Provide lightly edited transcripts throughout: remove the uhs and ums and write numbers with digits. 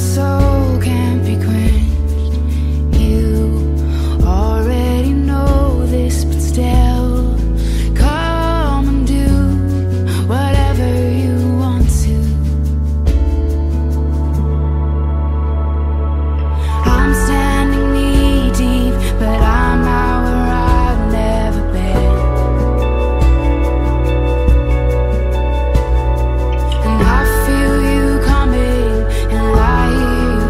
soul can't be quenched. You already know this, but still, come and do whatever you want to. I'm standing knee deep, but I'm out where I've never been. And I feel you coming, and I hear you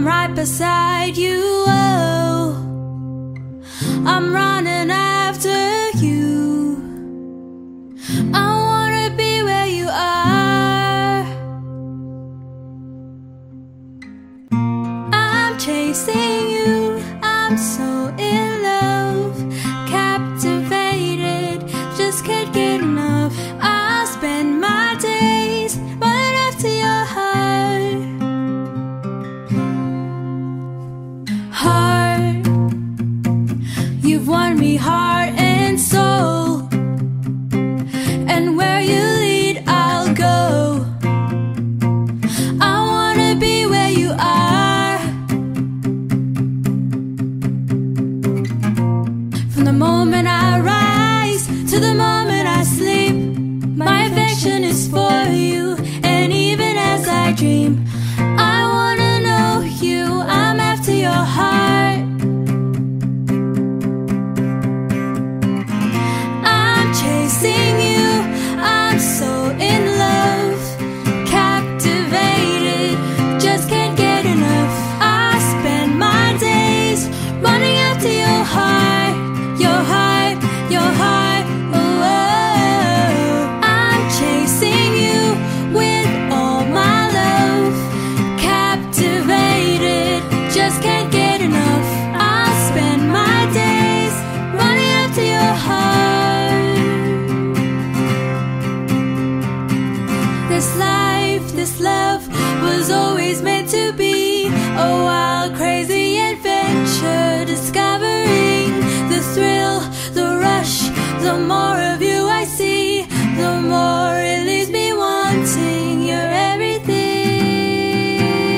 I'm right beside you. Oh, I'm running after you. I wanna be where you are. I'm chasing you. I'm so in love, captivated, just can't get enough. I spend my days running after your heart. Heart, you've won me heart and soul, and where you lead I'll go. I wanna be where you are. From the moment I rise to the moment I sleep, my affection is for you. And even as I dream, I wanna know you. I'm after your heart. I'm chasing you. I'm so in love, captivated, just can't get enough. I spend my days running after your heart, your heart, your heart. Oh, oh. I'm chasing you with all my love, captivated, just can't get enough. I spend my days running after your heart. This life, this love was always meant to be a wild, crazy adventure, discovering the thrill, the rush. The more of you I see, the more it leaves me wanting your everything.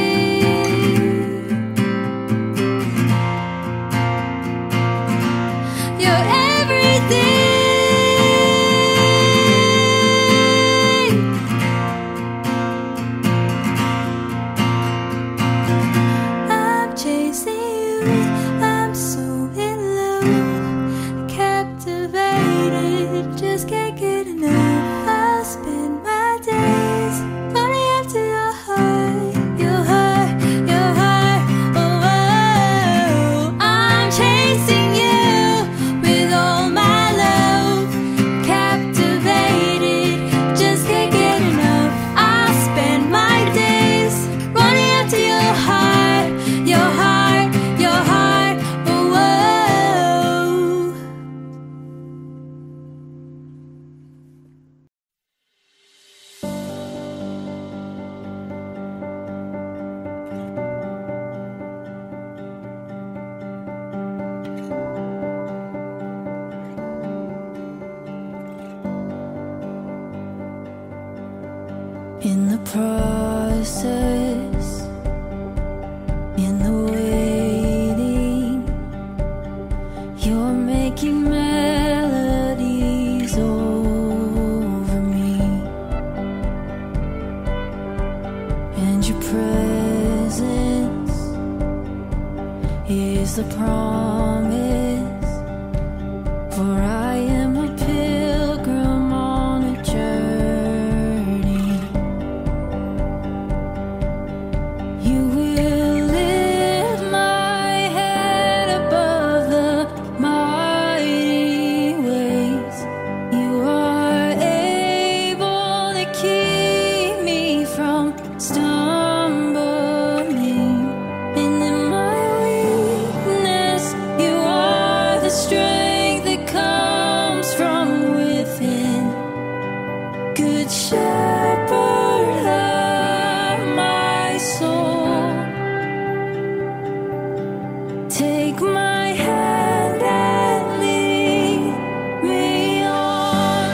Your everything. I'm chasing you. I'm so in love, captivated, just can't get enough. I'll spend my days running after your heart, your heart, your heart. Oh, oh. I'm chasing you with all my love, captivated, just can't get enough. I'll spend my days running after your heart, your heart, your heart. Oh, oh. In the process, in the waiting, you're making melodies over me, and your presence is the promise, for I am a pilgrim on a journey. You will lift my head above the mighty waves. You are able to keep me from stumbling. And in my weakness, you are the strength that comes from within. Good shepherd of my soul, take my hand and lead me on.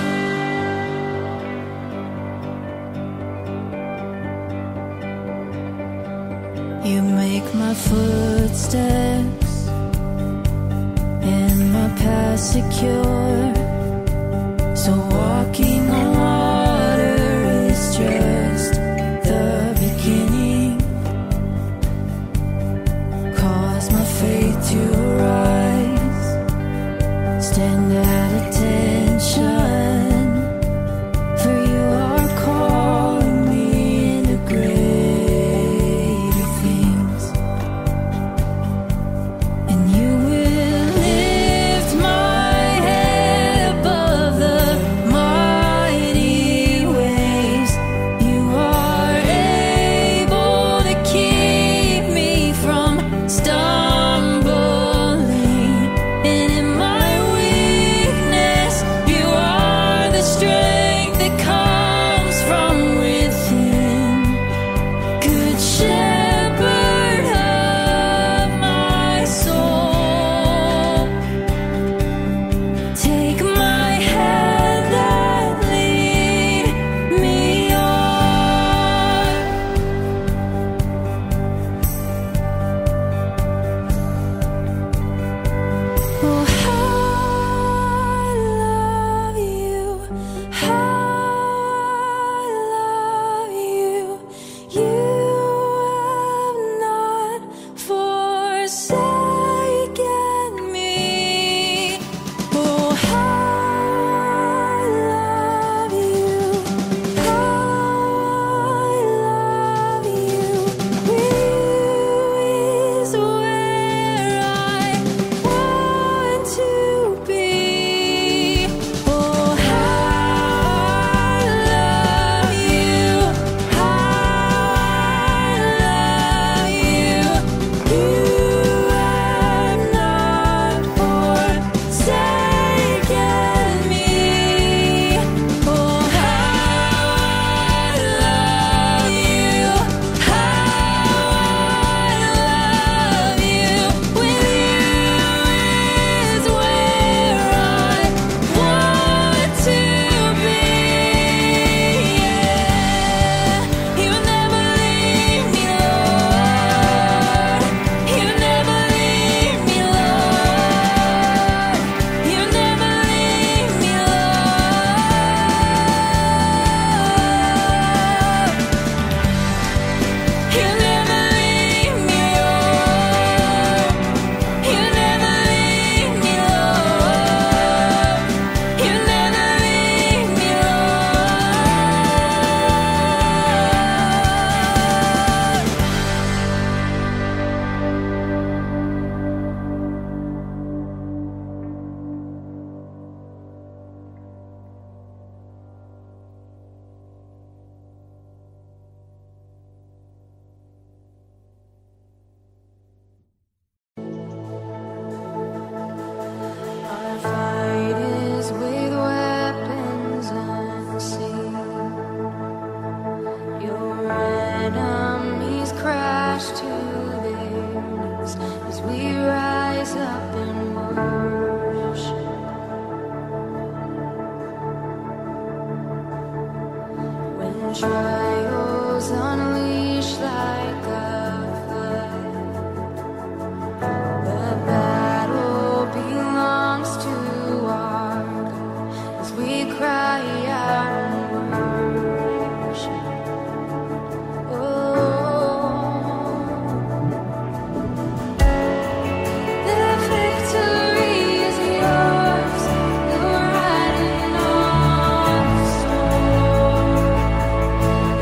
You make my footsteps and my path secure, so walking on water is just the beginning. Cause my faith to rise, stand at attention, for you are calling me into greater things. Trials unleash like a flood. The battle belongs to our God as we cry out in worship. The victory is yours. You're riding on the storm.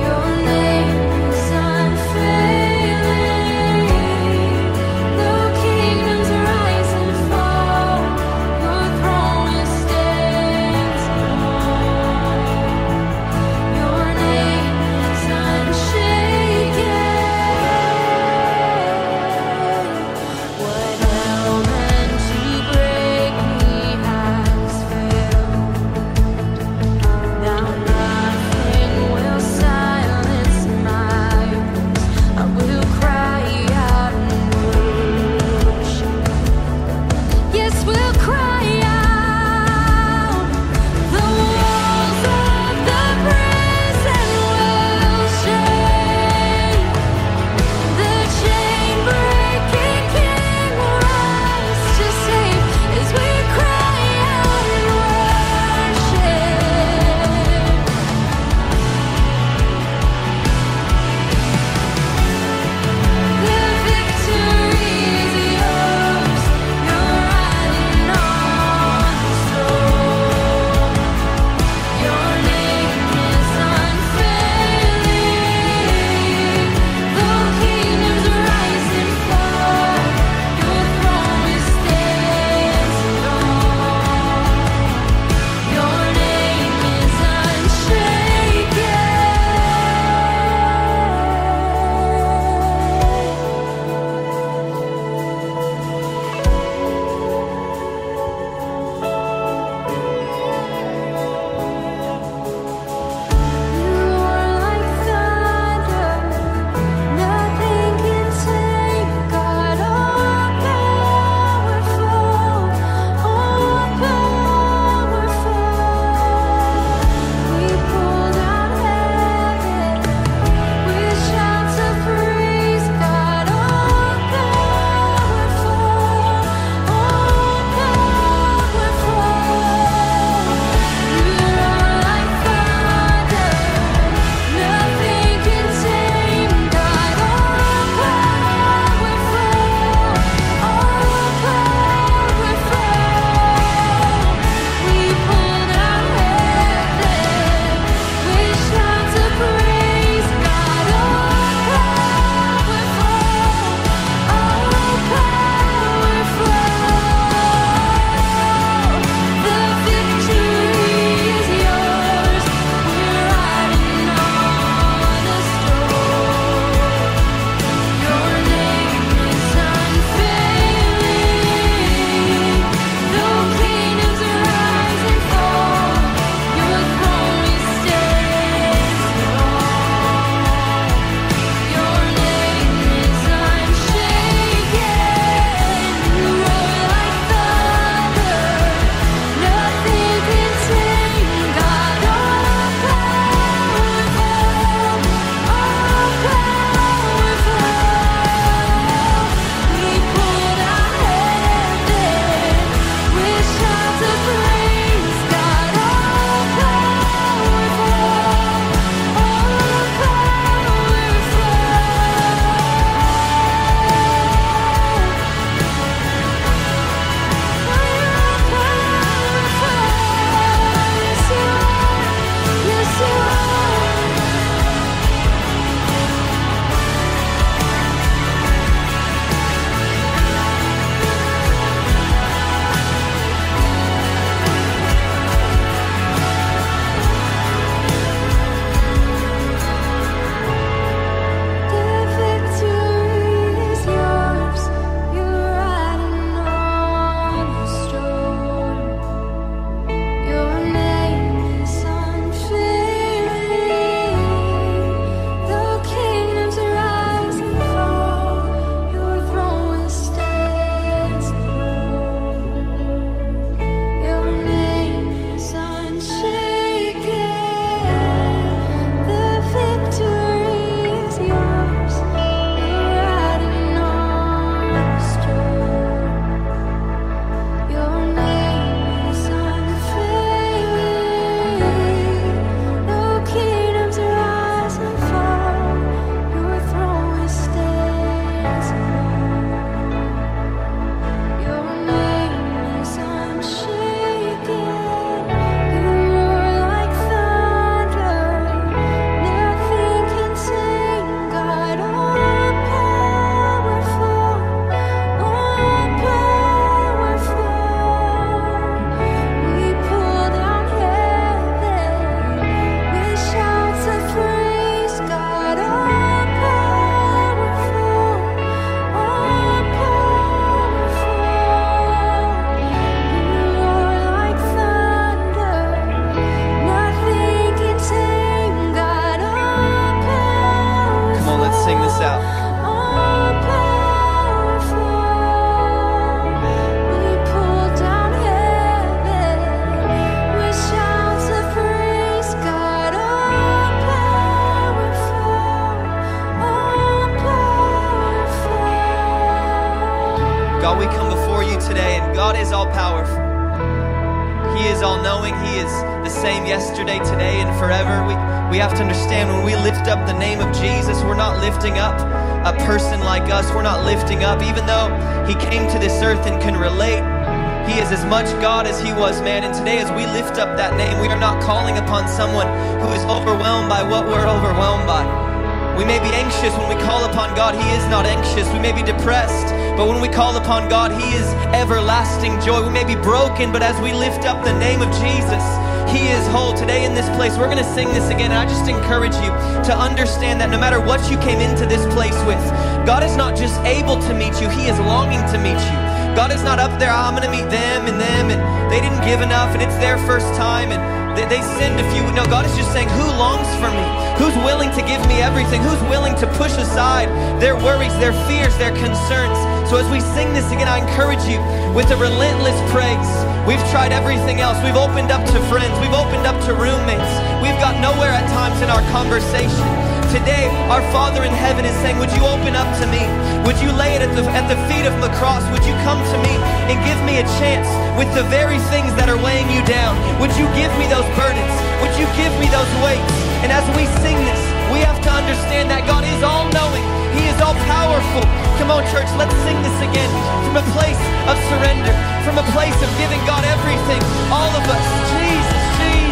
He's all-knowing. He is the same yesterday, today, and forever. We have to understand when we lift up the name of Jesus, we're not lifting up a person like us. We're not lifting up, even though he came to this earth and can relate, he is as much God as he was man. And today as we lift up that name, we are not calling upon someone who is overwhelmed by what we're overwhelmed by. We may be anxious when we call upon God. He is not anxious. We may be depressed, but when we call upon God, he is everlasting joy. We may be broken, but as we lift up the name of Jesus, he is whole. Today in this place, we're going to sing this again, and I just encourage you to understand that no matter what you came into this place with, God is not just able to meet you, he is longing to meet you. God is not up there, I'm going to meet them, and they didn't give enough, and it's their first time, and they sinned a few. No, God is just saying, who longs for me? Who's willing to give me everything? Who's willing to push aside their worries, their fears, their concerns? So as we sing this again, I encourage you with a relentless praise. We've tried everything else. We've opened up to friends. We've opened up to roommates. We've got nowhere at times in our conversation. Today, our Father in heaven is saying, would you open up to me? Would you lay it at the feet of the cross? Would you come to me and give me a chance with the very things that are weighing you down? Would you give me those burdens? Would you give me those weights? And as we sing this, we have to understand that God is all-knowing. He is all-powerful. Come on, church, let's sing this again from a place of surrender, from a place of giving God everything. All of us. Jesus, Jesus.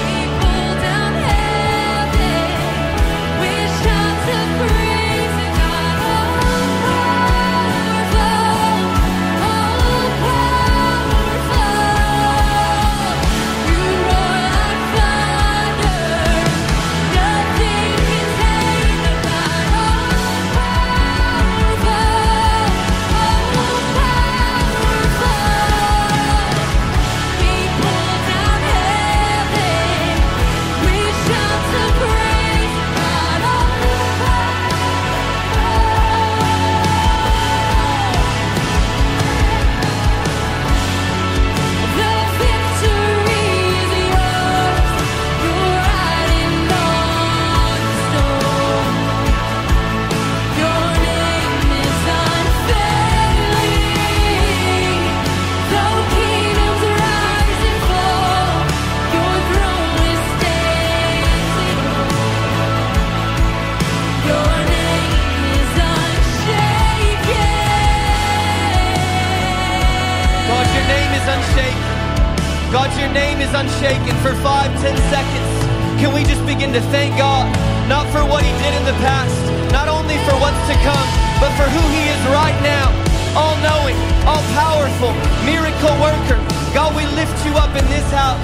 God, your name is unshaken. For 5-10 seconds, can we just begin to thank God, not for what he did in the past, not only for what's to come, but for who he is right now. All-knowing, all-powerful, miracle worker. God, we lift you up in this house.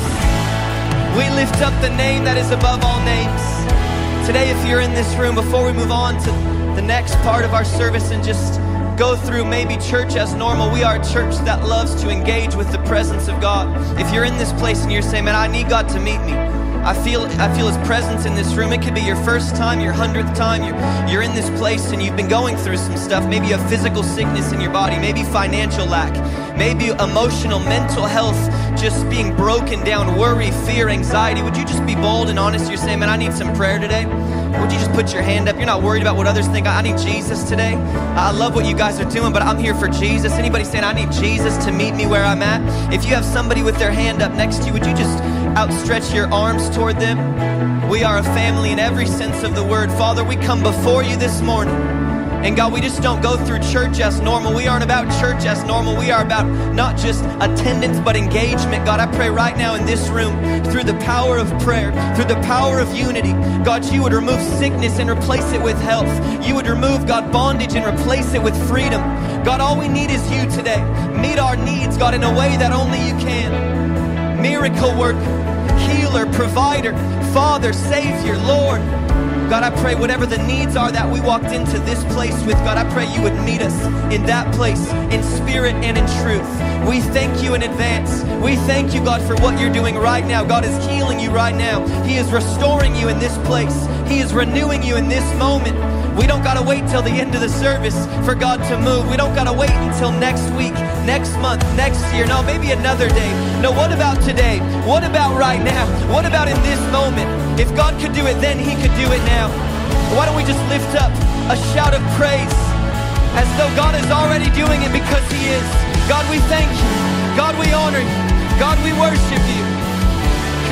We lift up the name that is above all names. Today, if you're in this room, before we move on to the next part of our service and just go through maybe church as normal, we are a church that loves to engage with the presence of God. If you're in this place and you're saying, man, I need God to meet me, I feel his presence in this room. It could be your first time, your 100th time. You're in this place and you've been going through some stuff. Maybe you have physical sickness in your body, maybe financial lack, maybe emotional, mental health, just being broken down, worry, fear, anxiety. Would you just be bold and honest? You're saying, man, I need some prayer today. Would you just put your hand up? You're not worried about what others think. I need Jesus today. I love what you guys are doing, but I'm here for Jesus. Anybody saying, I need Jesus to meet me where I'm at? If you have somebody with their hand up next to you, would you just outstretch your arms toward them? We are a family in every sense of the word. Father, we come before you this morning. And God, we just don't go through church as normal. We aren't about church as normal. We are about not just attendance, but engagement. God, I pray right now in this room, through the power of prayer, through the power of unity, God, you would remove sickness and replace it with health. You would remove, God, bondage and replace it with freedom. God, all we need is you today. Meet our needs, God, in a way that only you can. Miracle worker, healer, provider, Father, Savior, Lord. God, I pray whatever the needs are that we walked into this place with, God, I pray you would meet us in that place, in spirit and in truth. We thank you in advance. We thank you, God, for what you're doing right now. God is healing you right now. He is restoring you in this place. He is renewing you in this moment. We don't got to wait till the end of the service for God to move. We don't got to wait until next week, next month, next year. No, maybe another day. No, what about today? What about right now? What about in this moment? If God could do it then, he could do it now. Why don't we just lift up a shout of praise as though God is already doing it because he is. God, we thank you. God, we honor you. God, we worship you.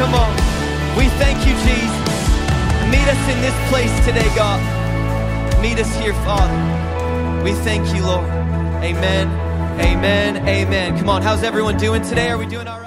Come on. We thank you, Jesus. Meet us in this place today, God. Meet us here, Father. We thank you, Lord. Amen, amen, amen. Come on, how's everyone doing today? Are we doing all right?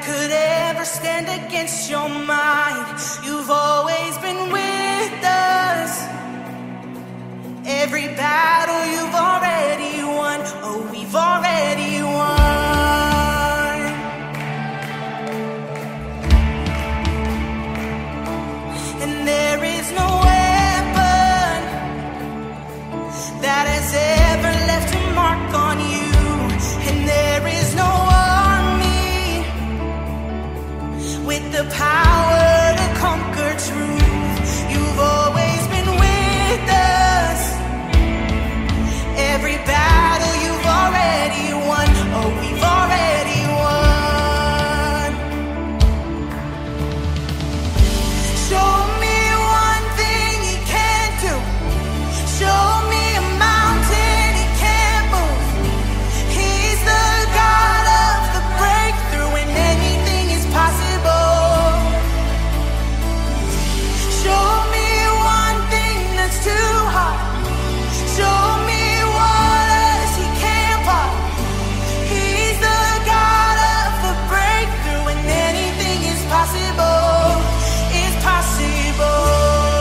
could ever stand against your might. You've always been with us. Every battle you've already won. Oh, we've already won. And there is no weapon that has ever left a mark on you. And there is no army with the power to conquer truth. You've always been with us. Every battle you've already won. Oh, we've already won. Show me one thing he can't do. Show me a mountain he can't move. He's the God of the breakthrough, and anything is possible. Show me one thing that's too hard. Show me waters he can't part. He's the God of the breakthrough, and anything is possible. Is possible.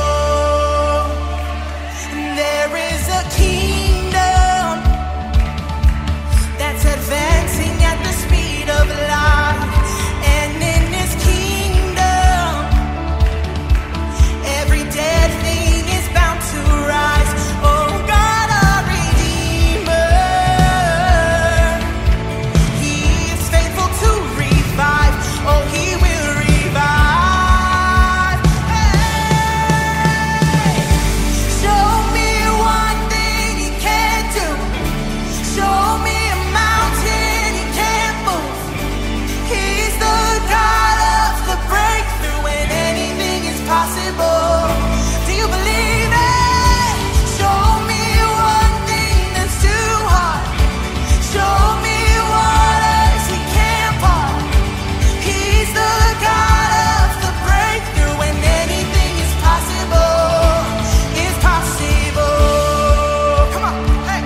And there is a kingdom that's advancing at the speed of light. And in this kingdom, every dead thing is bound to rise. Oh God, our Redeemer, He is faithful to revive. Oh, He will revive. Hey! Show me one thing He can't do. Show me a mountain He can't move. He's the God of the breakthrough, and anything is possible. Do you believe it? Show me one thing that's too hard. Show me waters He can't part. He's the God of the breakthrough, and anything is possible. Is possible. Come on, hey.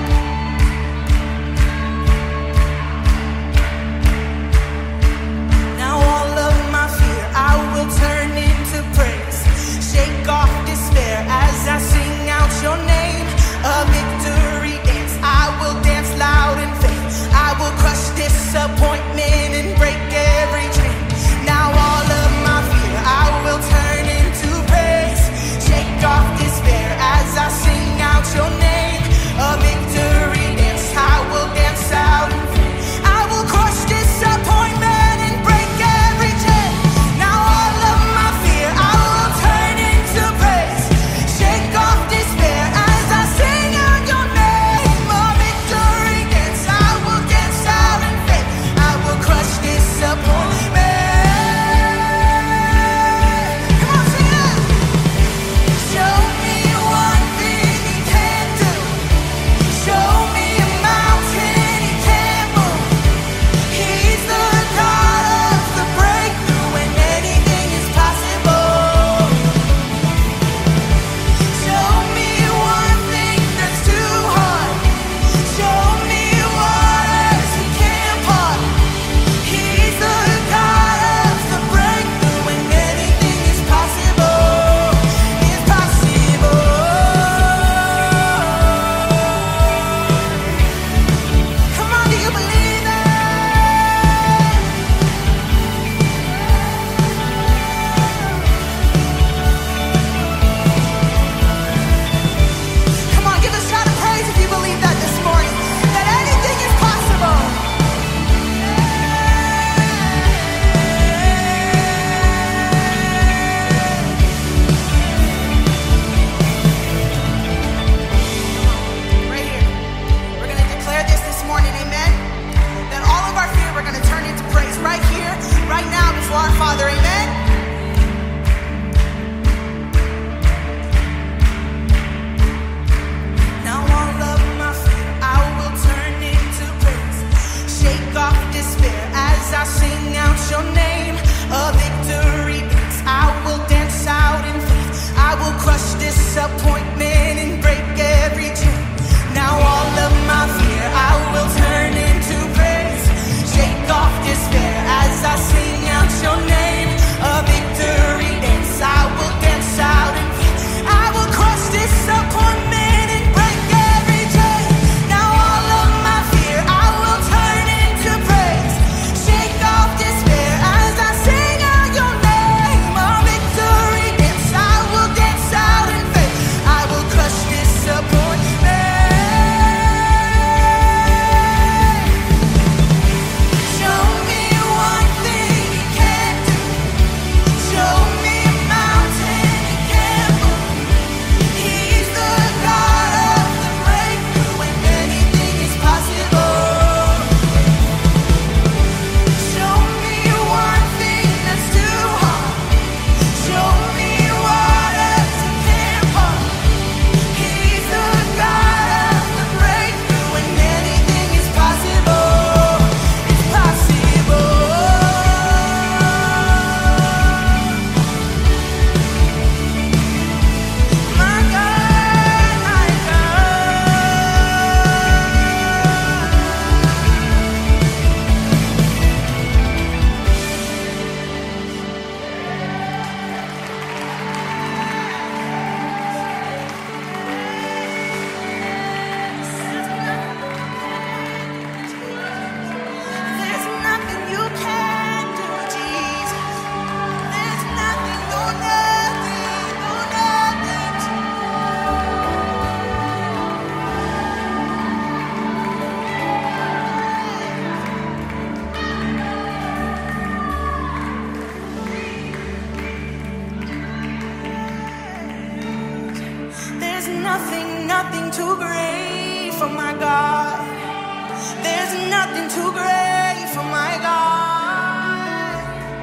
Now all of my fear I will turn into praise. Shake off despair as I sing out your name. A victory dance, I will dance loud in faith. I will crush disappointment and break every chain. Now all of my fear I will turn into praise. Shake off despair as I sing out your name. A victory dance, I will dance out in faith. I will crush disappointment and break every chain. Now all of my fear I will turn into praise. Shake off despair as I sing out your name. A victory dance, I will dance out in faith. I will crush disappointment. Come on, sing it. Show me one thing he can't do. Show me a mountain he can't move. He's the God of the breakthrough, and anything is possible. Show me one thing that's too hard. Show me waters he can't part. He's the God of the breakthrough, and anything is possible. Is possible. Come on, do you believe it? Come on, give a shout of praise if you believe that this morning. That anything is possible. Right here. We're going to declare this morning, amen? That all of our fear we're going to turn into praise right here, right now before our Father, amen? Now all of my fear I will turn into praise. Shake off despair as I sing out your name. A victory dance, I will dance out in faith. I will crush disappointment and break every chain. Now all of my fear I will turn into praise. Shake off despair as I sing too great for my God. There's nothing too great for my God.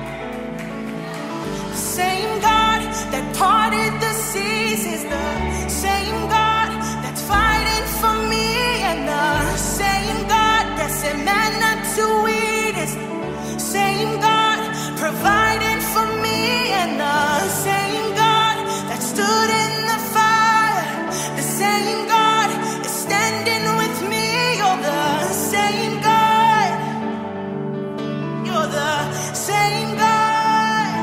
The same God that parted the seas is the same God that's fighting for me, and the same God that said manna to eat is the same God providing for me, and the same God that stood in the fire, the same God is standing with me. You're the same God. You're the same God.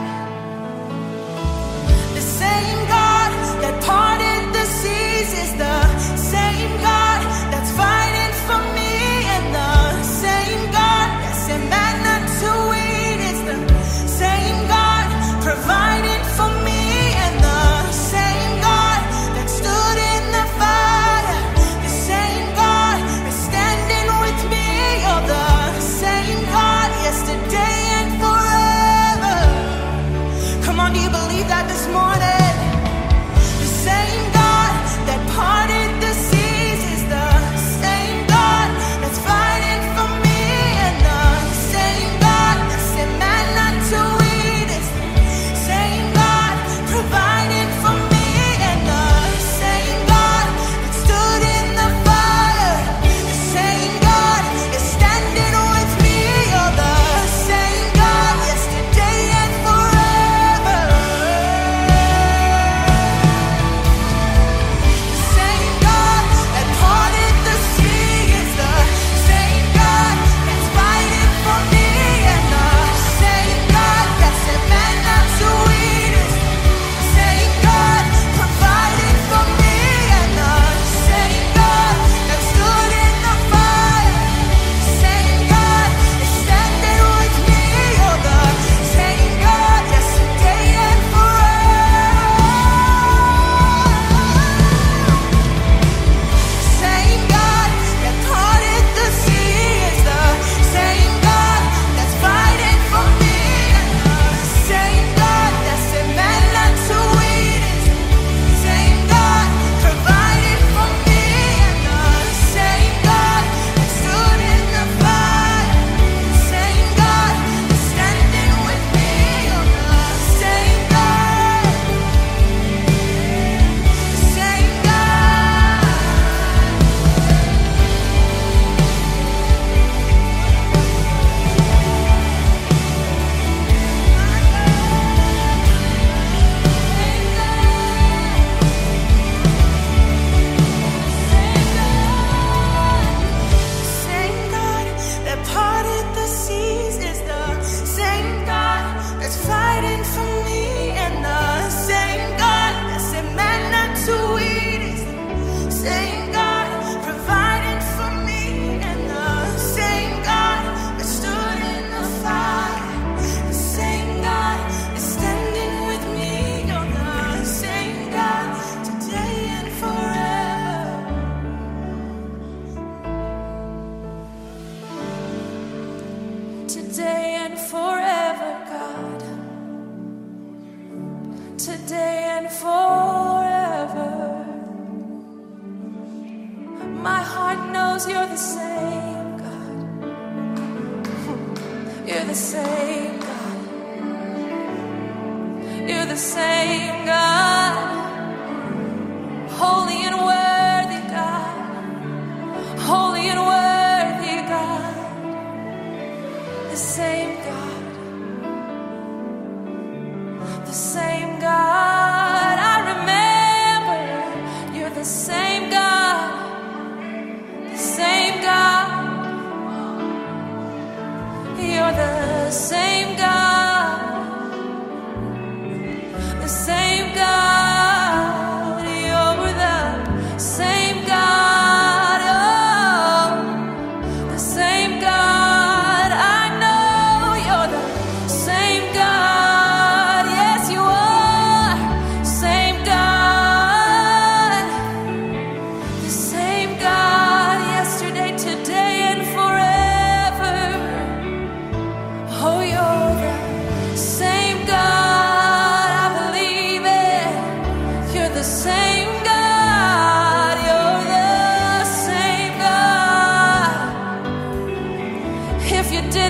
The same God that parted the seas is the same God that's fighting for me, and the same God that said manna to eat is the same God providing for me, and the same God that stood in the fire, the same God is standing with me. You're the same God yesterday and forever. Come on, do you believe that this morning? The same God that parted the seas is the same God that's fighting for me, and the same God that said manna to eat is the same God providing for me, and the same God that stood in the fire, the same God is standing with me. You're the same God yesterday and forever. The same God that parted the sea is the same God that's fighting for me, and the same God that said manna to eat is the same God providing for me, and the same God that stood in the fire, the same God is standing with me. You're the same God yesterday and forever. Same God that parted the sea is the same God that's fighting for me, and the same God that said manna to eat is the same God providing for me, and the same God that stood in the fire, the same God is standing with me. You're the same God, the same God. Same God that parted the seas is the same God that's fighting for me, and the same God that said manna to eat is the same God providing for me, and the same God that stood in the fire, the same God is standing with me. You're the same God today and forever. Today and forever, God. Today and forever. My heart knows you're the same God. You're the same God. You're the same God. Holy and worthy God. Holy and worthy God. The same God. The same God. I remember you're the same God. The same God. You're the same God. The same God. You're the same God. Oh, the same God. I know you're the same God. Yes, you are. Same God. The same God yesterday, today, and forever. Oh, you're the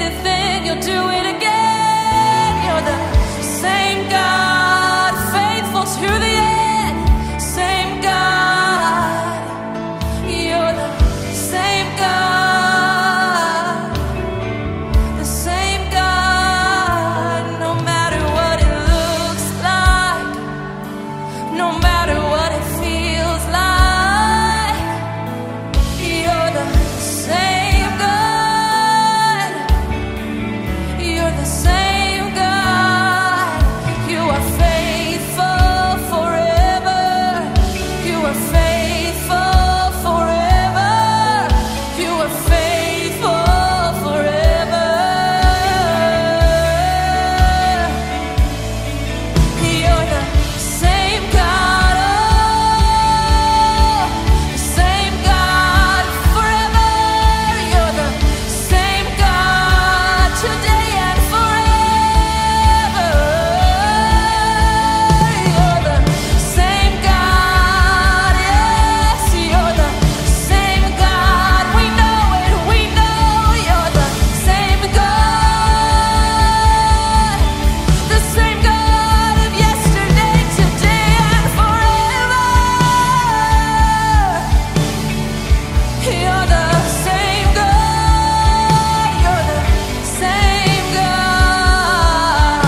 it then, you'll do it again. You're the same God, faithful to the end. Same God, you're the same God, the same God. No matter what it looks like, no matter what it feels like, you're the same God. You're the same God. You are faithful forever. You are faithful forever. You are faithful forever. You're the same God, oh, the same God forever. You're the same God today and forever. You're the same God, yes, you're the same God. We know it, we know you're the same God. The same God of yesterday, today, and forever. You're the same God. You're the same God.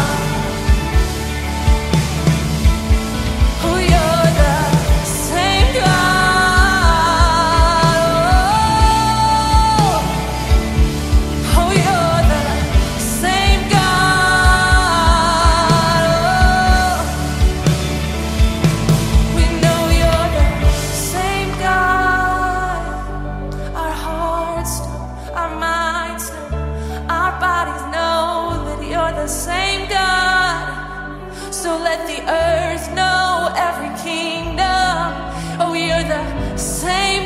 Oh, you're the same God. Oh, you're the same God. We know you're the same God. Our hearts know, our minds know, our bodies know that you're the same God. So let the earth know, every kingdom, oh, you're the same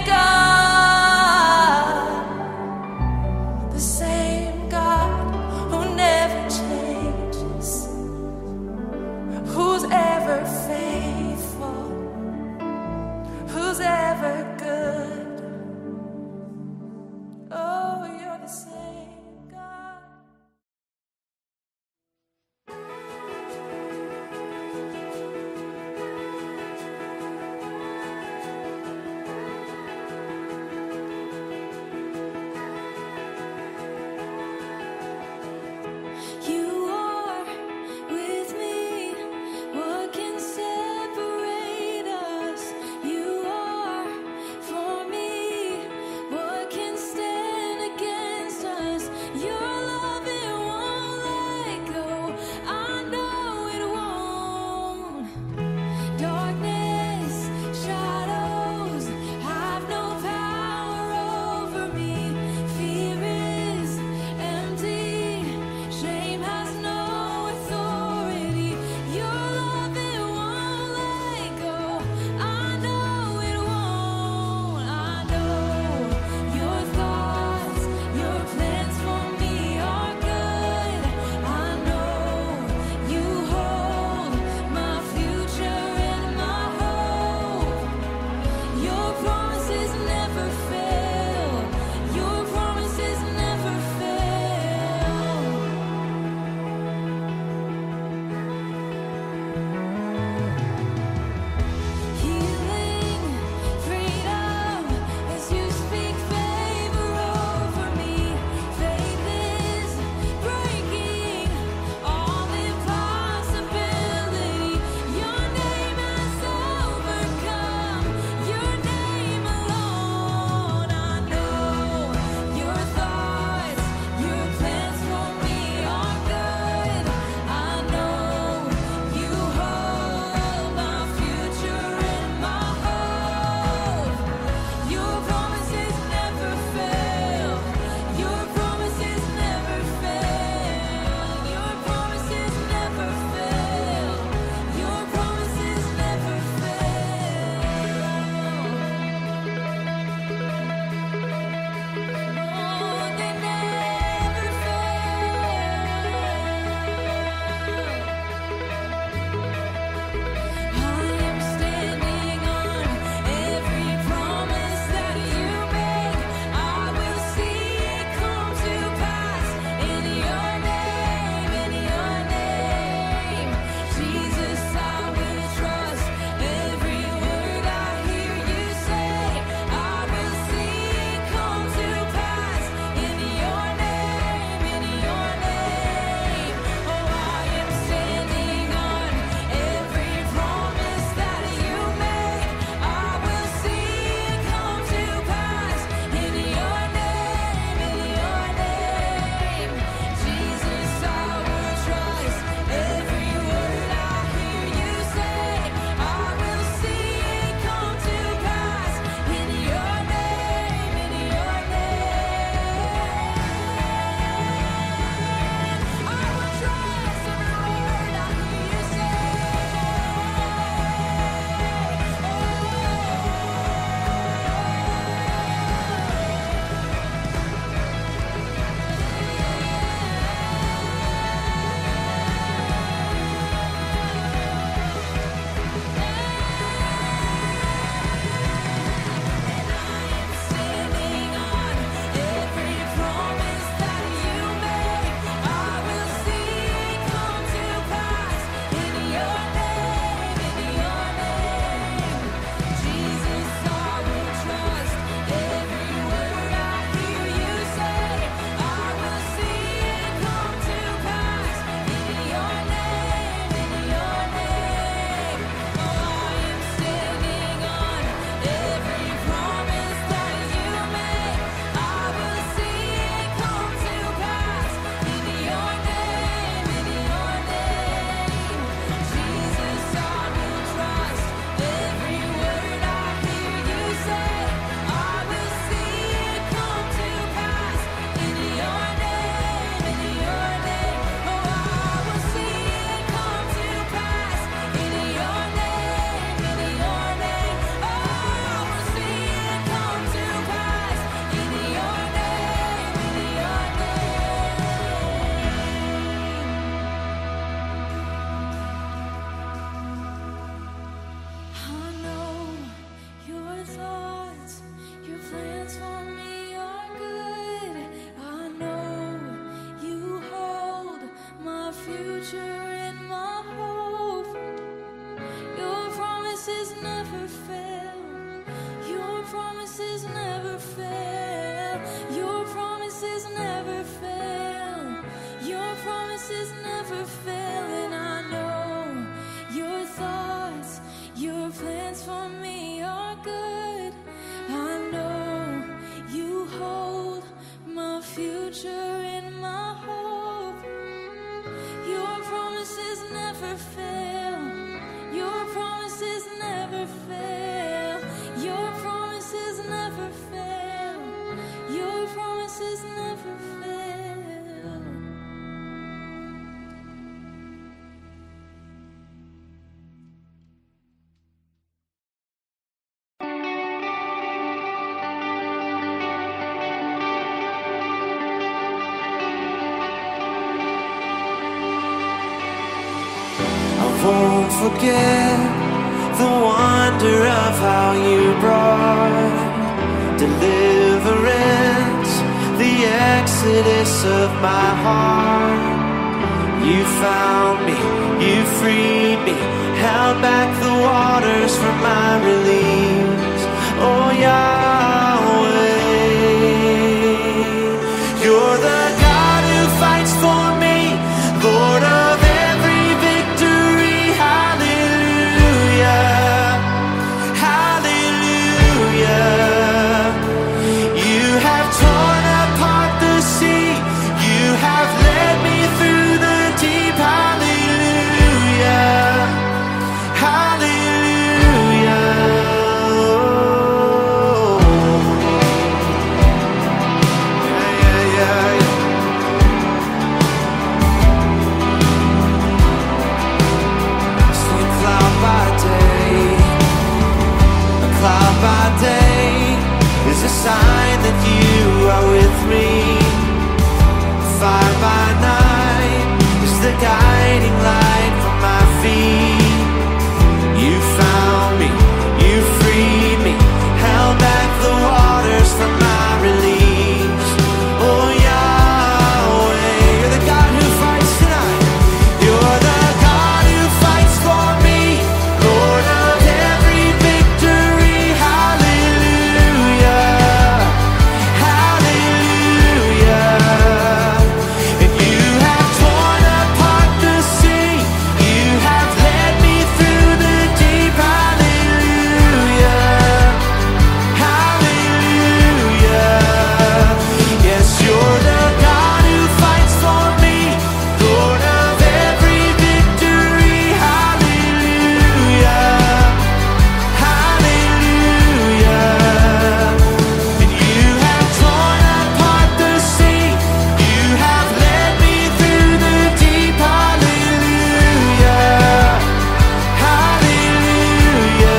God. The same God who never changes, who's ever faithful, who's ever good. Oh, you're the same God. promises never fail, and I know your thoughts, your plans for me are good. I know you hold my future and my hope. Your promises never fail. Your promises never fail. Your promises never fail. Your promises never fail. I won't forget the wonder of how you brought deliverance, the exodus of my heart. You found me, you freed me, held back the waters for my release. Oh Yahweh, you're the God who fights for me, Lord of every victory. Hallelujah, hallelujah. You have torn apart the sea, you have led me through the deep. Hallelujah, hallelujah. Yeah, yeah, yeah. See a cloud by day, a cloud by day is a sign that you are with me. Fire by night is the guiding light for my feet. You found me, you freed me, held back the waters for my release. Oh Yahweh, you're the God who fights tonight. You're the God who fights for me, Lord of every victory. Hallelujah, hallelujah. And you have torn apart the sea, you have led me through the deep. Hallelujah, hallelujah. Yes, you're the God who fights for me, Lord of every victory. Hallelujah, hallelujah. And you have torn apart the sea, you have led me through the deep. Hallelujah, hallelujah.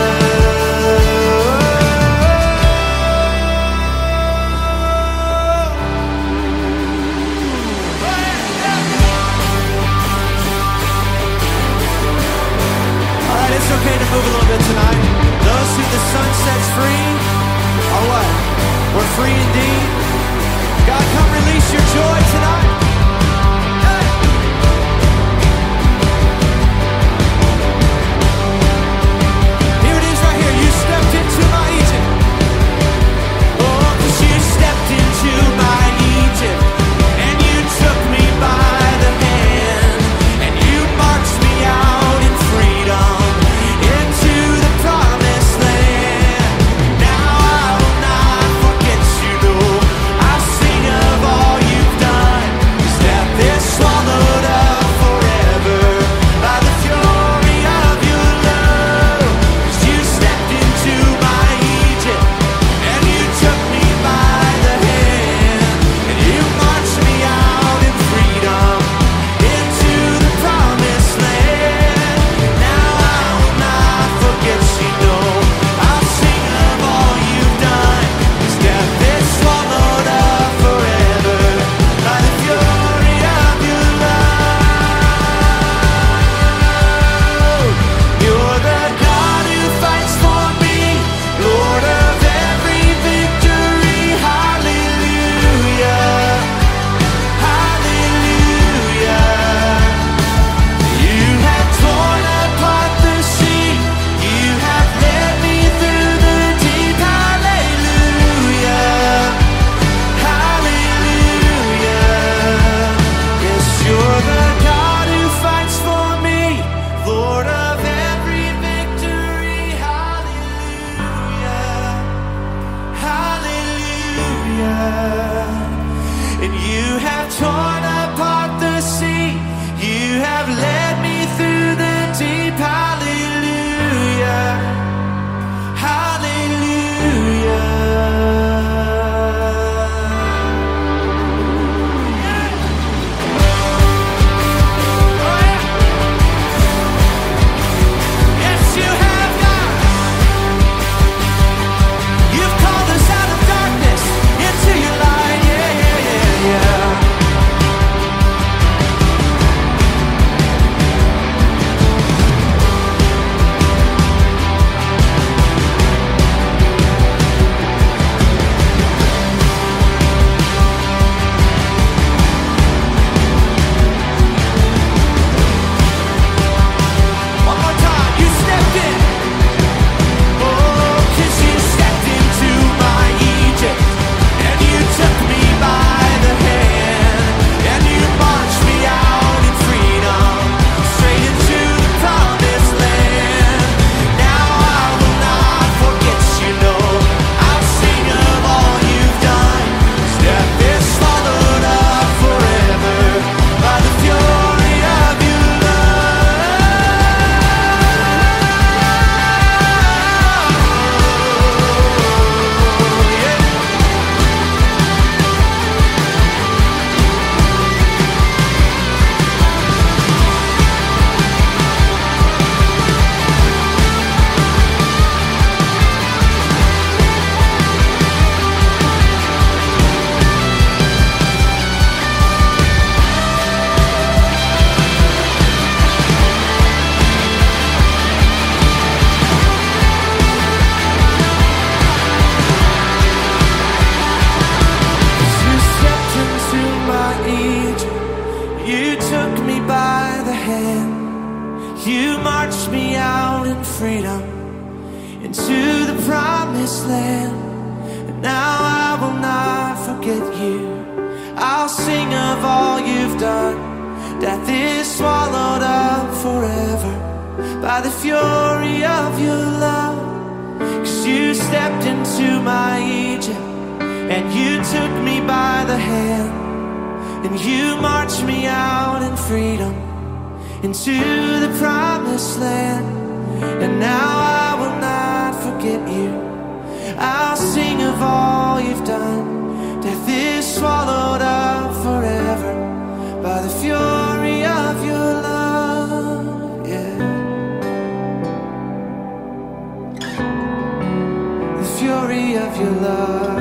All right, it's okay to move a little bit tonight. Those who the sun sets free are what? We're free indeed. God, come release your joy tonight. Hey. Here it is right here. You stepped into my Egypt. Oh, 'cause you stepped into my Egypt, and you took me by the hand, and you marched me out in freedom into the promised land. Now I will not forget you, though I'll sing of all you've done. You took me by the hand, you marched me out in freedom into the promised land. And now I will not forget you. I'll sing of all you've done. Death is swallowed up forever by the fury of your love. 'Cause you stepped into my Egypt and you took me by the hand, and you marched me out in freedom into the promised land. And now I will not forget you. I'll sing of all you've done. Death is swallowed up forever by the fury of your love, yeah. The fury of your love.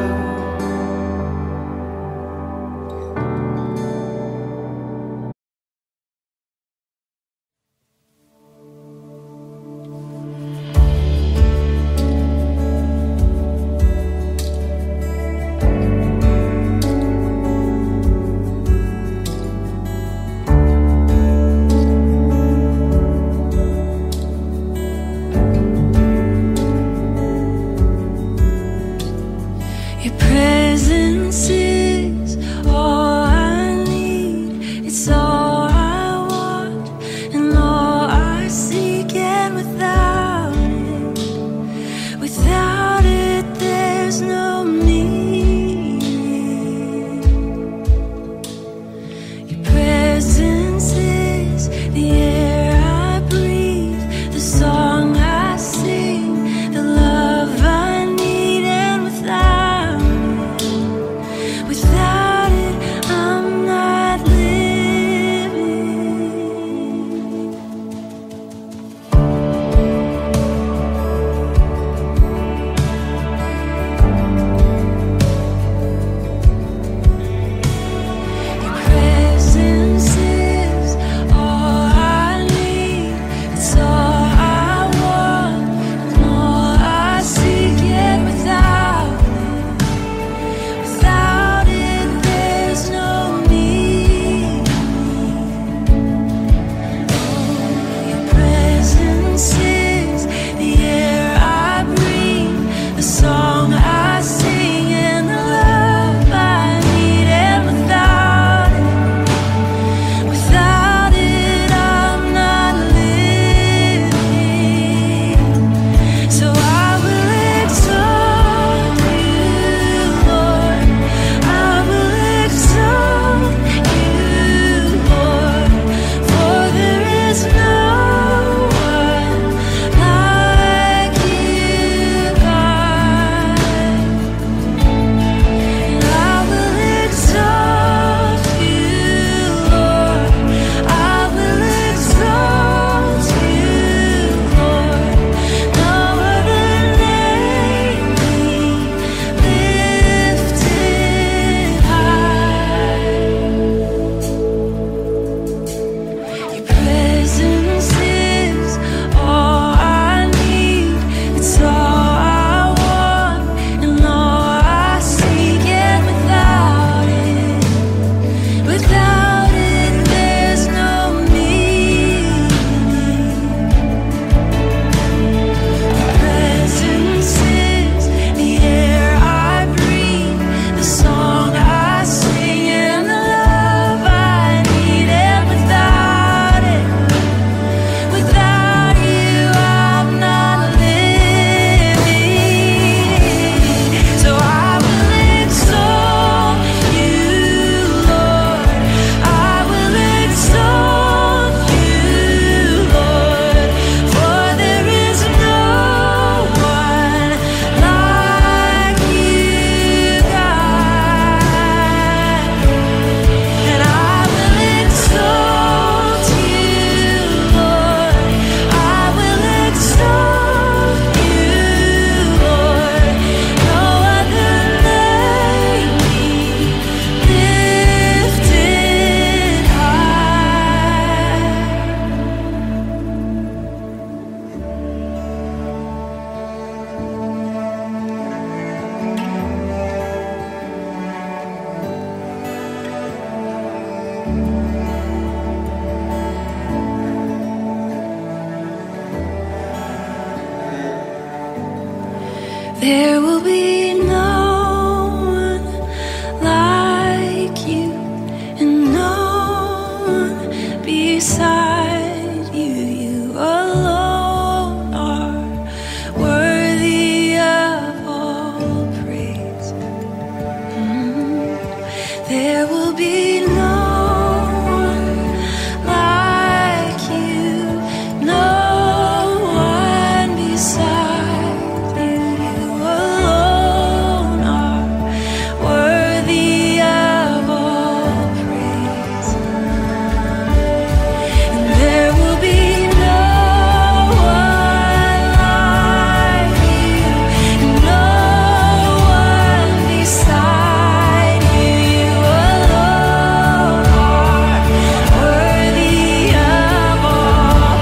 be no one like you, and no one beside you. You alone are worthy of all praise. There will be no one like you, no one beside you. You alone are worthy of all praise. And there will be no one like you, no one beside you. You alone are worthy of all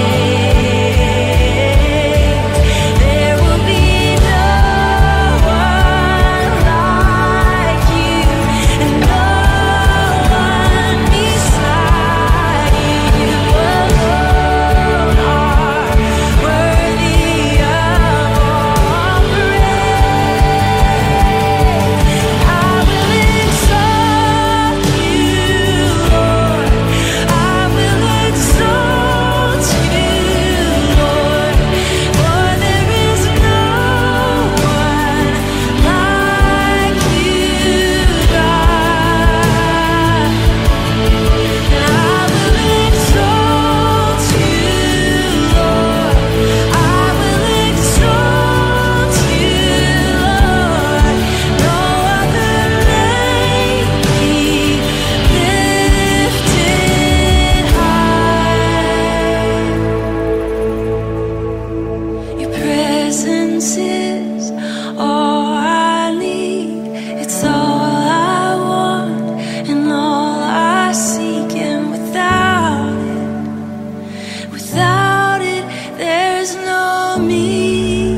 praise. There will be no one like you, and no one beside you. You alone are worthy of all praise. I will exalt you, Lord. I will exalt you, Lord. For there is no one like you, God. And I will exalt you, Lord. I will exalt you, Lord. No other name be lifted high. Your presence is all I need. It's all I want and all I seek. And without it, there's no meaning.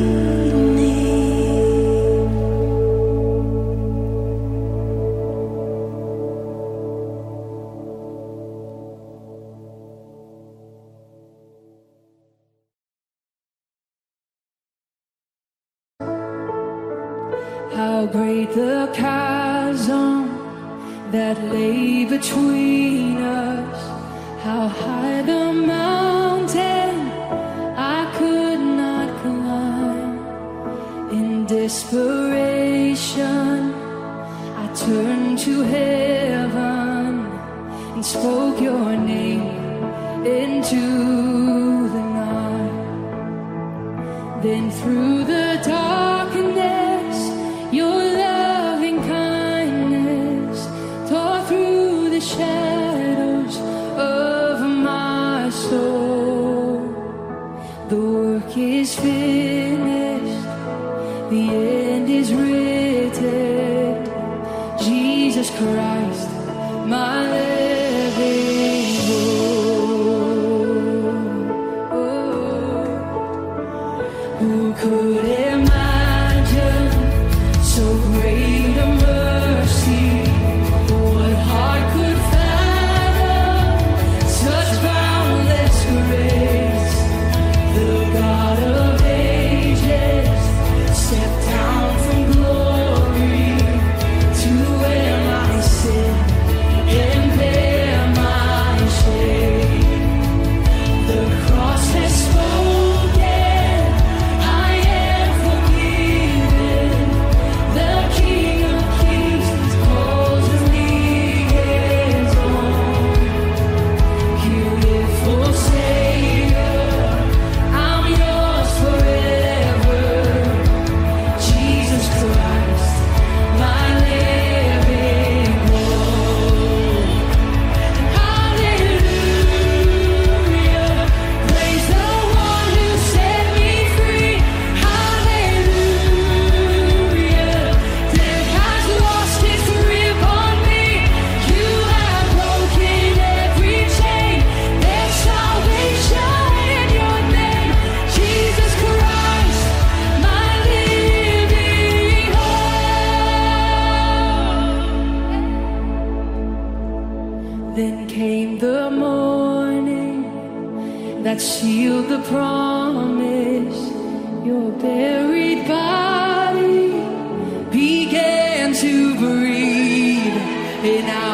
How great the chasm that lay between us. How high the mountain I could not climb. In desperation, I turned to heaven and spoke your name into the night. Then through the darkness, your loving kindness tore through the shadows of my soul. The work is finished, the end is written. Jesus Christ, my living hope. Who could imagine so great a mercy? What heart could fathom such boundless grace? The God of ages stepped down from glory to wear my sin and bear my shame. The cross has spoken, I am forgiven. The King of Kings calls me his own. Beautiful Savior, I'm yours forever. Jesus Christ, my living hope. Hallelujah, praise the one who set me free. Hallelujah, death has lost its grip on me. You have broken every chain. There's salvation in your name. Jesus Christ, my living hope. Then came the morning that sealed the promise. Your buried body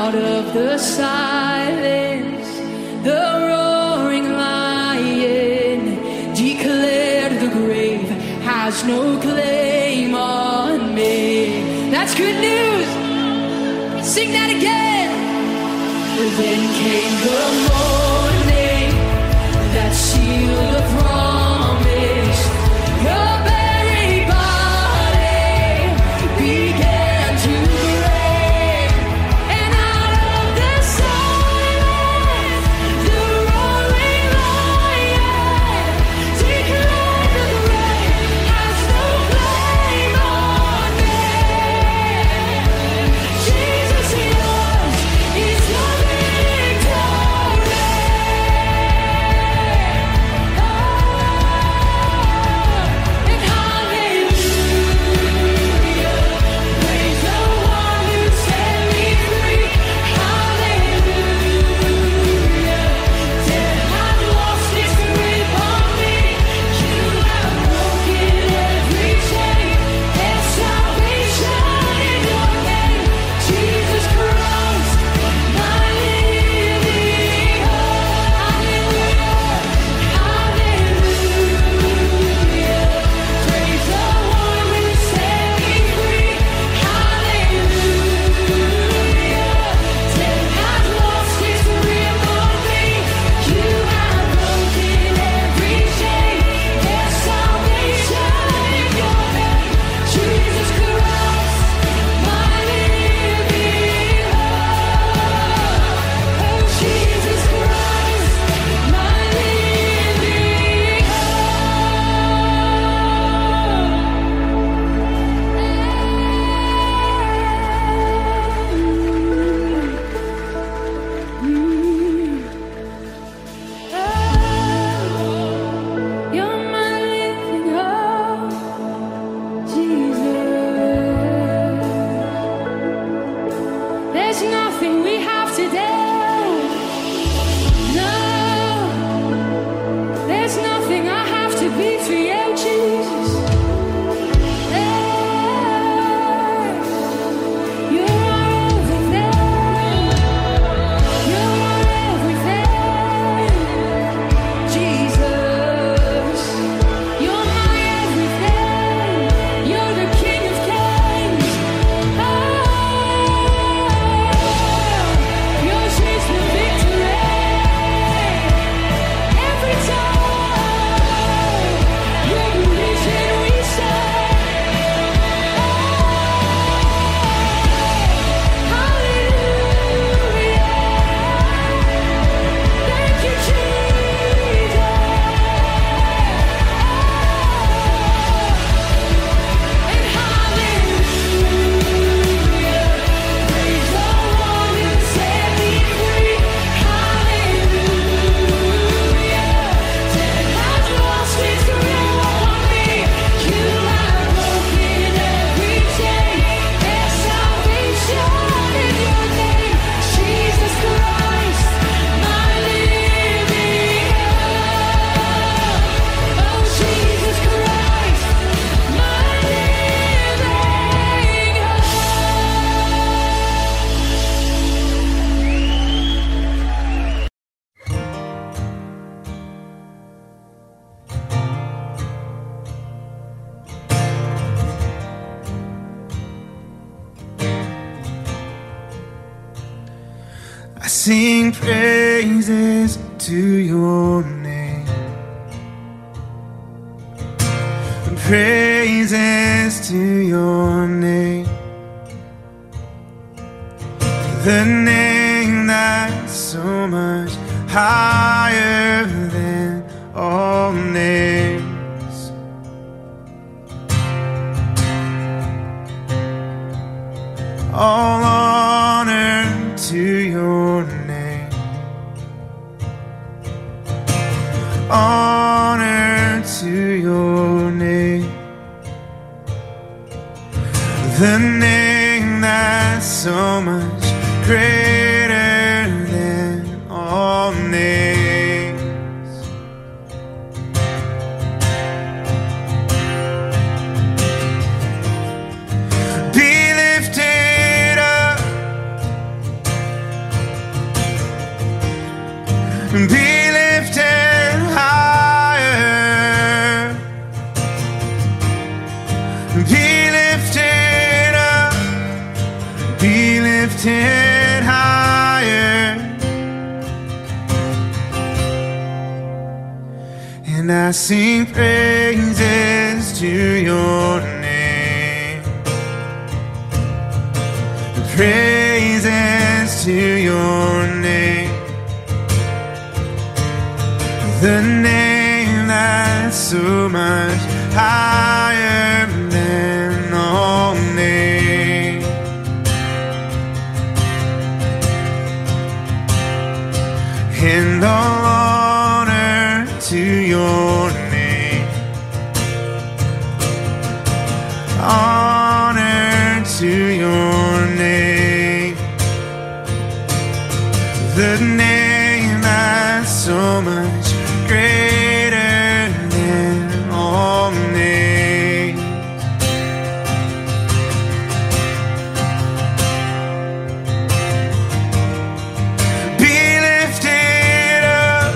out of the silence, the roaring lion declared the grave has no claim on me. That's good news. Sing that again. Then came the morning that sealed the promise. The very body began to break, and out of the silence, the roaring lion declared the grave has no claim on me. Jesus yours is the victory. And hallelujah, praise the one who set me free. Hallelujah, death had lost its grip on me. You have broken every chain. There's salvation in your name, Jesus Christ, my living hope. Hallelujah, praise the one who set me free. Hallelujah, death has lost its grip on me. You have broken every chain. There's salvation in your name, Jesus Christ, my living hope. Oh, Jesus Christ, my living hope. You're my living hope, Jesus. There's nothing we have to do. No, there's nothing I have to be for you, Jesus. You're my everything. You're my everything, Jesus. You're my everything. You're the King of Kings. Yours is the victory. Every time you're the reason we say hallelujah. Thank you, Jesus. And hallelujah, praise the one who set me free. Hallelujah, death has lost its grip on me. You have broken every chain. There's salvation in your name, Jesus Christ, my living hope. Oh, Jesus Christ, my living I sing praises to your name, praises to your name, the name that's so much higher than all names. All honor to your name, honor to your name, the name that's so much greater than all names. Be lifted up, be lifted higher, be lifted up, be lifted higher. And I sing praises to your name, praises to your name, the name that's so much higher than all names. And all honor to your name, honor to your name, the name that's so much greater than all names. Be lifted up,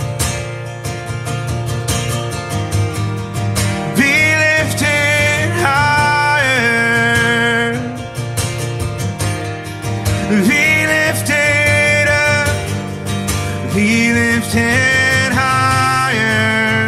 be lifted higher, be lifted up, be lifted higher.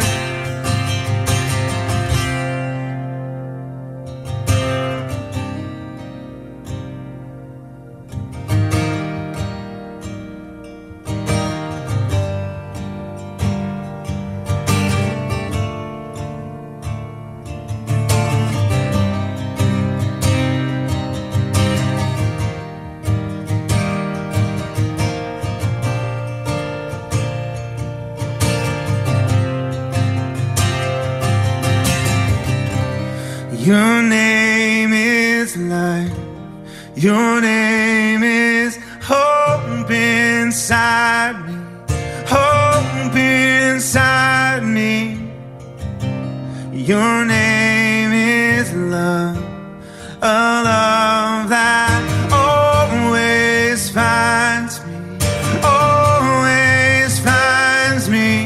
Your name is life, your name is hope inside me, hope inside me. Your name is love, a love that always finds me, always finds me.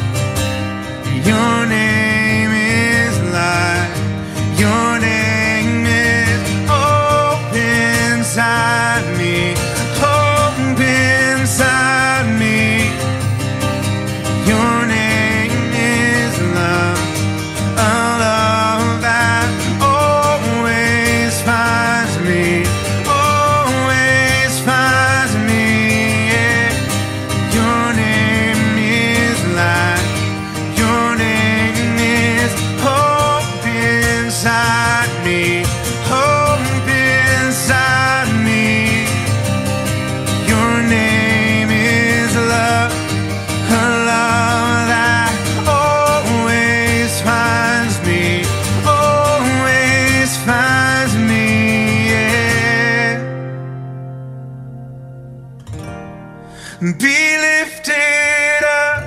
Your name is life, your name is hope inside me, hope inside me. Your name is love, a love that always finds me, always finds me. Yeah. Your name is life, your name is hope inside me, hope inside me. Your name is love, a love that always finds me, always finds me. Yeah. Be lifted up,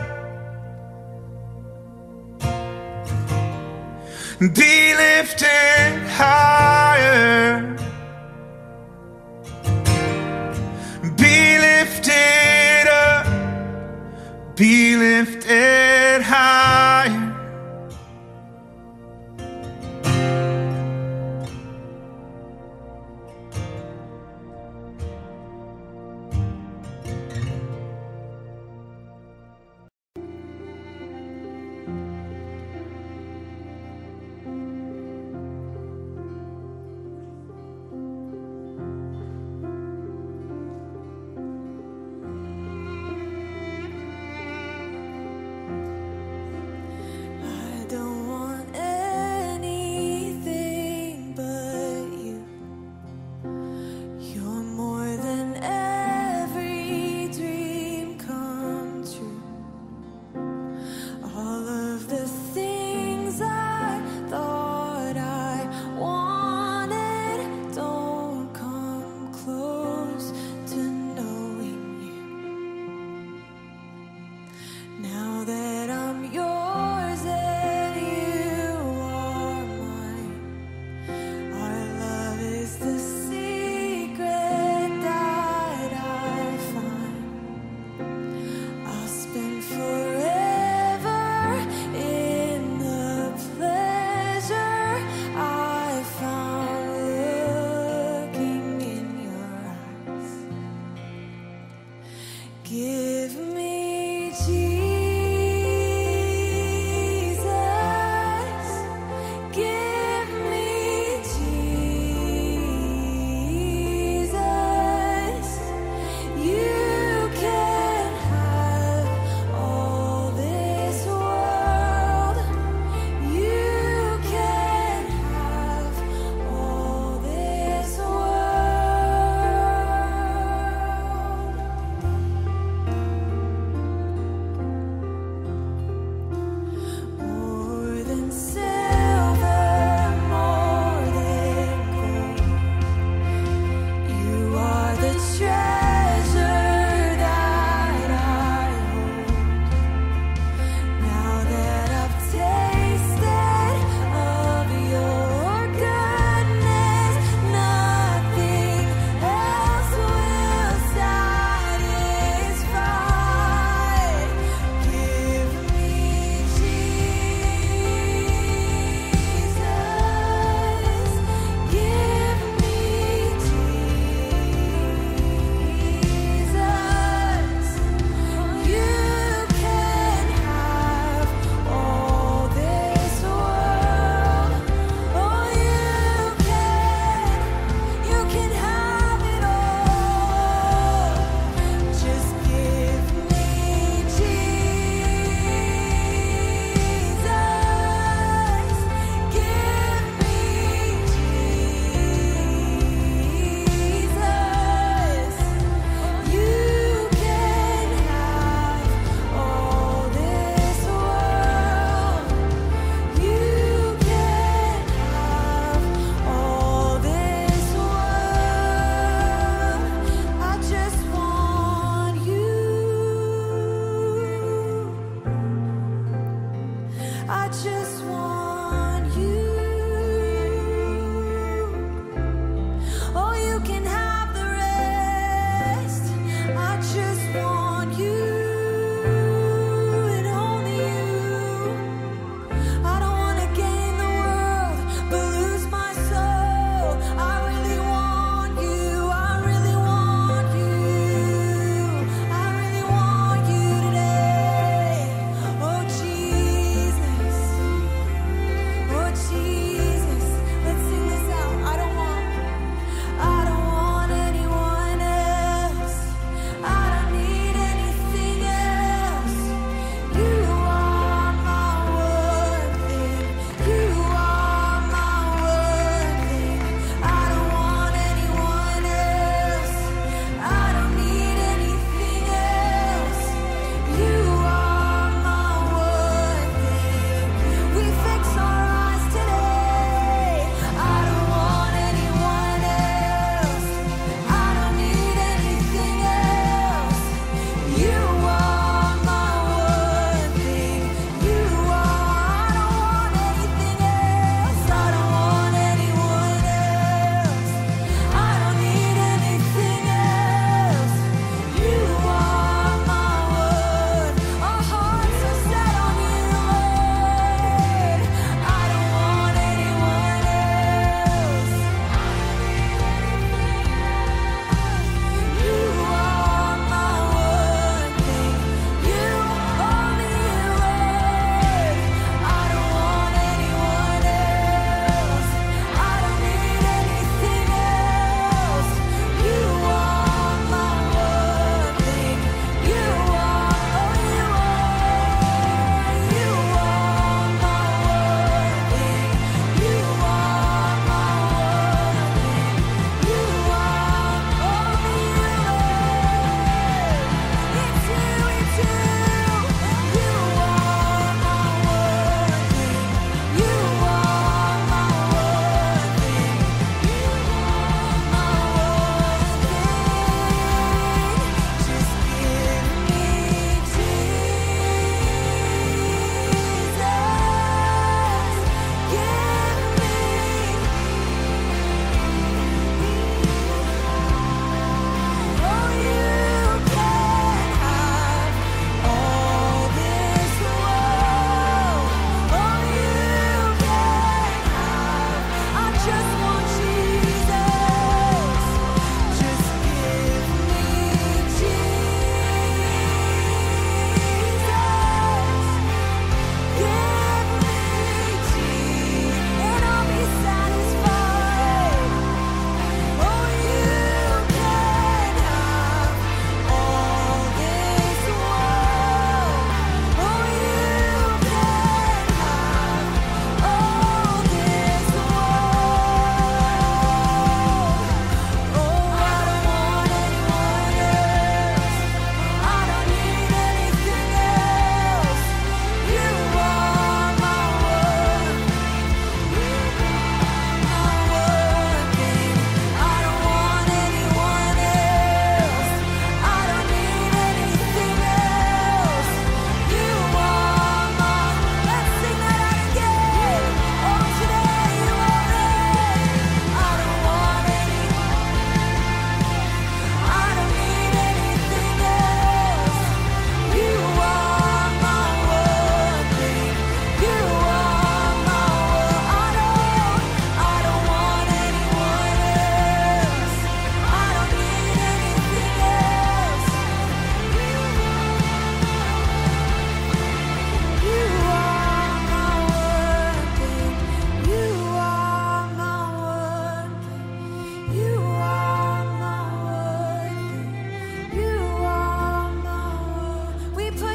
be lifted higher, be lifted up, be lifted higher. Give me Jesus. Give me Jesus. You can have all this world. You can have all this world.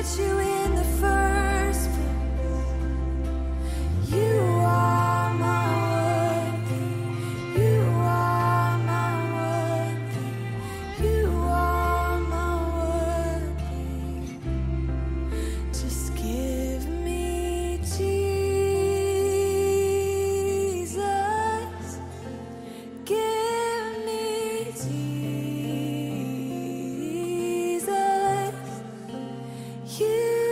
put you in the first place. You are my worthy. You are my worthy. You are my worthy. Just give me Jesus. Give me Jesus. You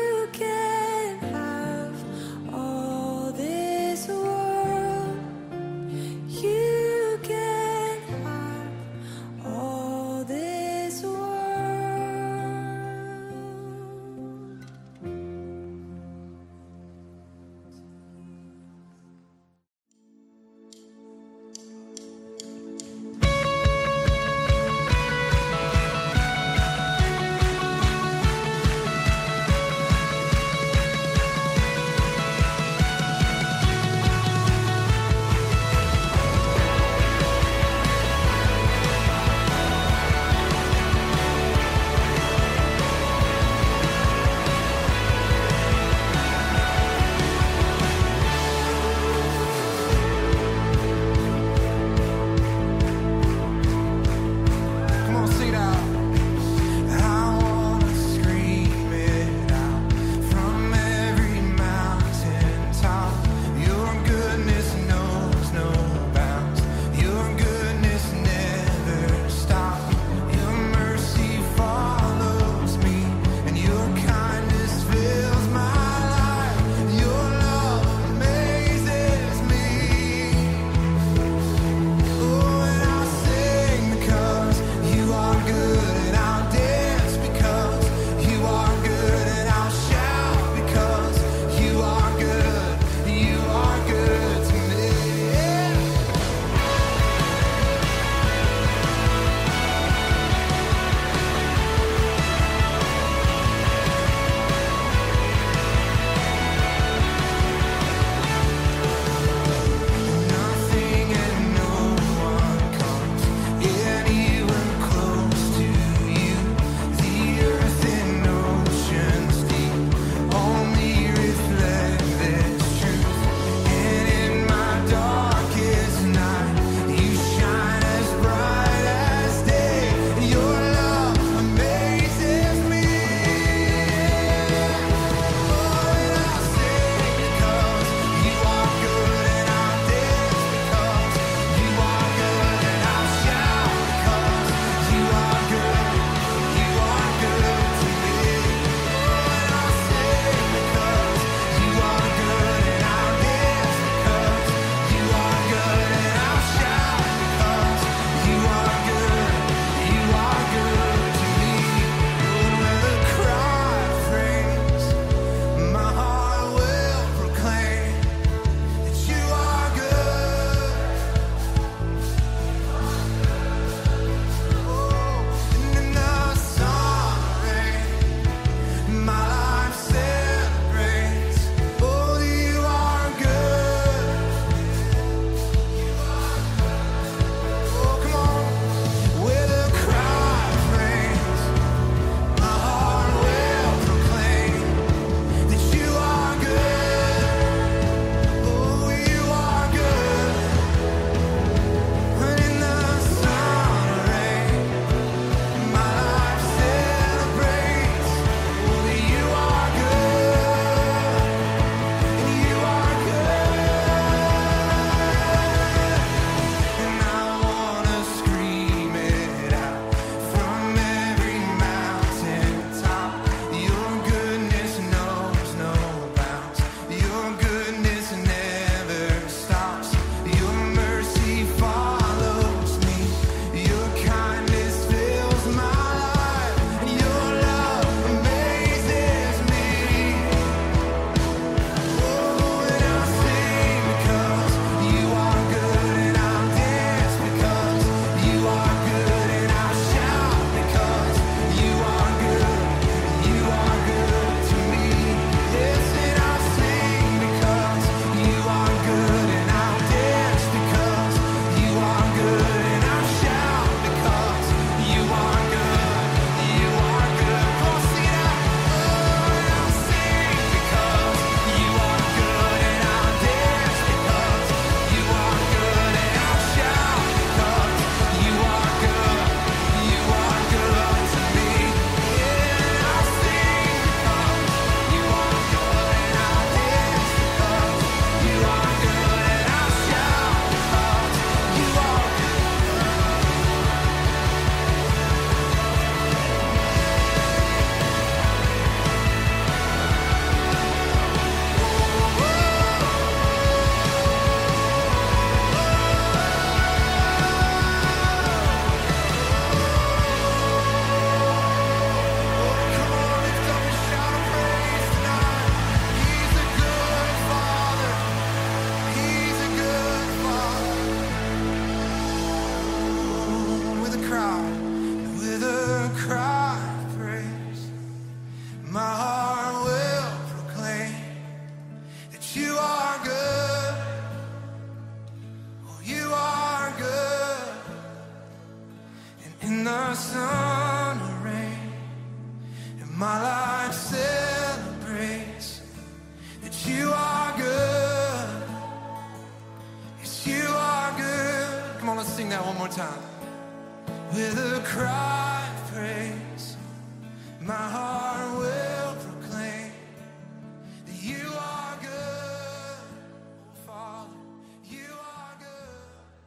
time. With a cry of praise, my heart will proclaim that you are good, oh Father, you are good.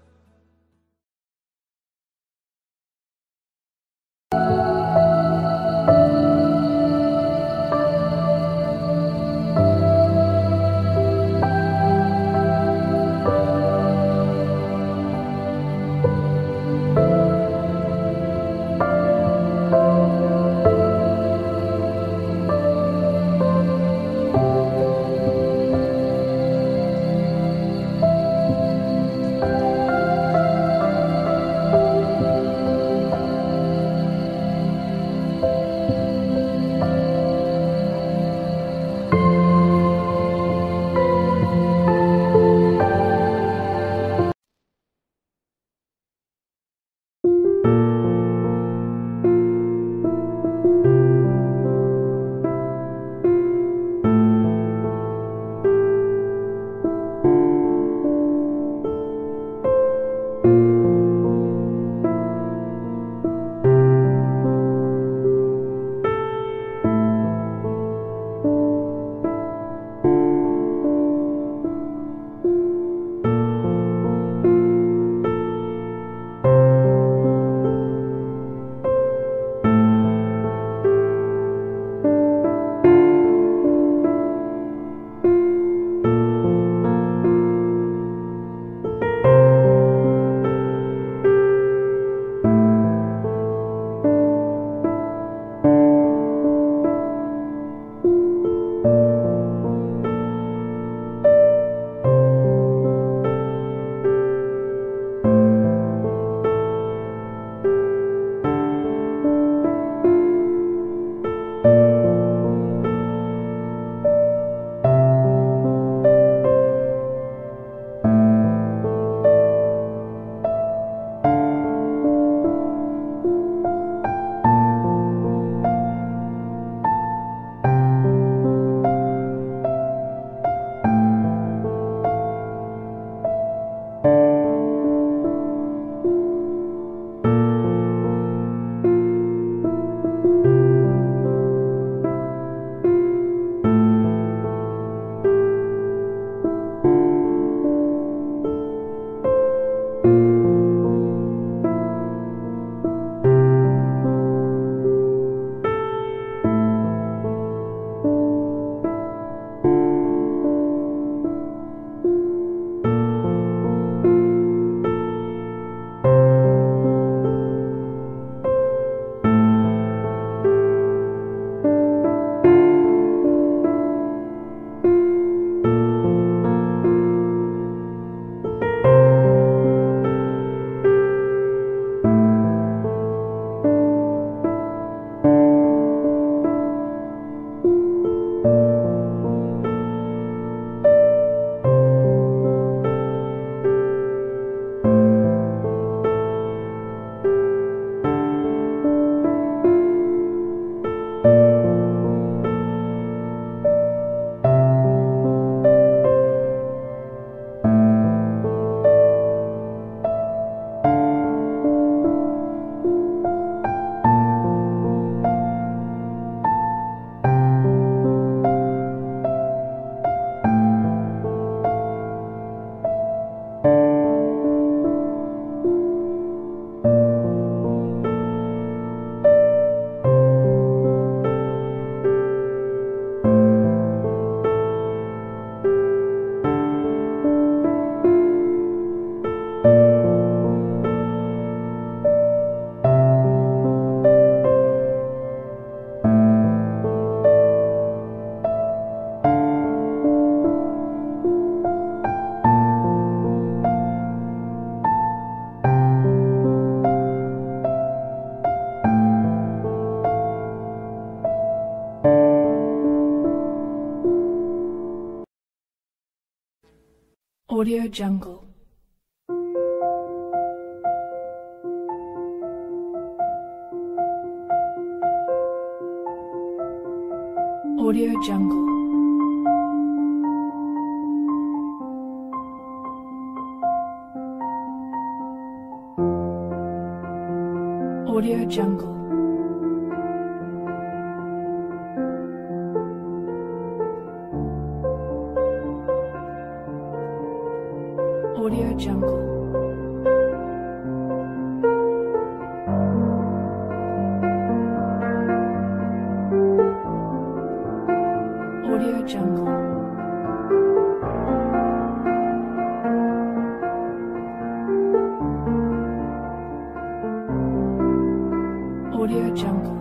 Audio Jungle. Audio Jungle. Audio Jungle. Audio Jungle. Audio Jungle. Audio Jungle.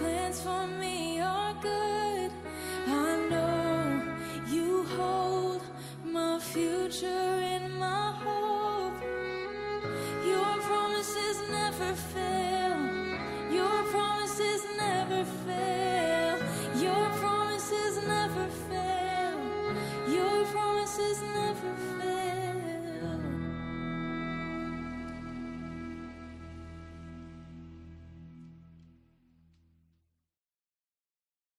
plans for me are good. I know you hold my future in my